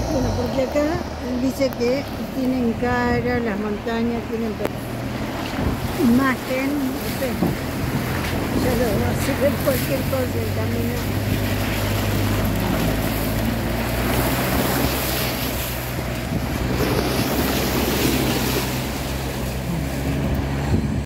Bueno, porque acá dice que tienen cara, las montañas tienen imagen, no sé, ya lo va a ver cualquier cosa el camino.